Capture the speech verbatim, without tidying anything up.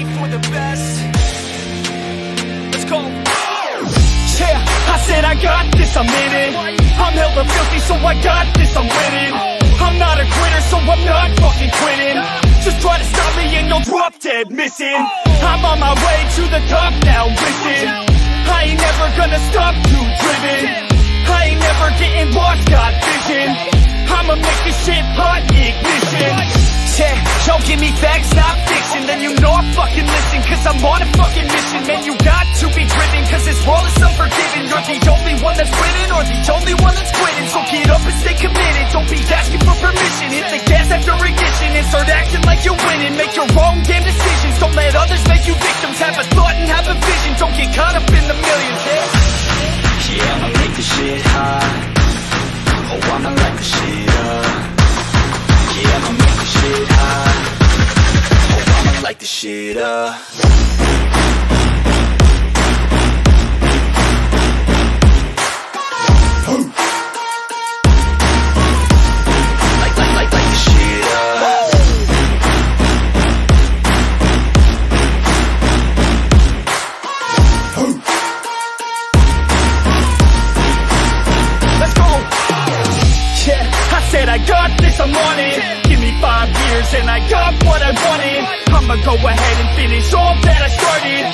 for the best. Let's go. Yeah, I said I got this, I'm in it. I'm hella filthy, so I got this, I'm winning. I'm not a quitter, so I'm not fucking quitting. Just try to stop me and you'll drop dead missing. I'm on my way to the top now, listen. I ain't never gonna stop, too driven. I ain't never getting lost, got vision. I'ma make this shit hot, ignition. Yeah, y'all give me facts, not fiction. Then you know I fucking listen, cause I'm on a fucking mission. Man, you got to be driven, cause this world is unforgiving. You're the only one that's winning, or the only one that's quitting. So get up and stay committed, don't be asking for permission. Hit the gas after ignition and start acting like you're winning. Make your own damn decisions, don't let others make you victims. Have a thought and have a vision, don't get caught up in the millions. Yeah, yeah, I'ma make this shit hot. Oh, I'ma light the shit up. Yeah, I'ma make this shit hot. Oh, I'ma light the shit up. Light, light, light, light the shit up. Let's go. Yeah, I said I got this, I'm on it. Give me five years and I got what I wanted. I'ma go ahead and finish all that I started.